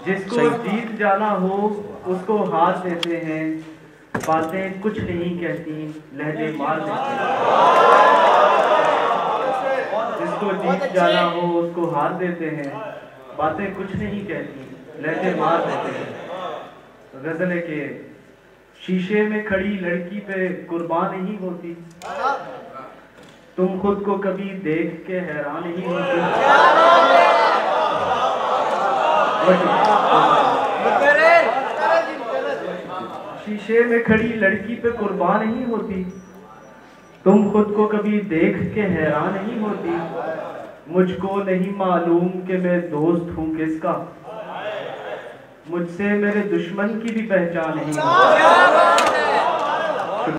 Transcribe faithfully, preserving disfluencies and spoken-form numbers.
जिसको जीत जाना हो उसको हार देते हैं, बातें कुछ नहीं कहती लहजे मार देते हैं। जिसको जीत जाना हो उसको हार देते हैं, बातें कुछ नहीं कहती लहजे मार देते हैं। गजल है कि शीशे में खड़ी लड़की पे कुर्बान नहीं होती, तुम खुद को कभी देख के हैरान नहीं होती। शीशे में खड़ी लड़की पे कुर्बान नहीं होती, तुम खुद को कभी देख के हैरान नहीं होती। मुझको नहीं मालूम कि मैं दोस्त हूँ किसका, मुझसे मेरे दुश्मन की भी पहचान नहीं होती।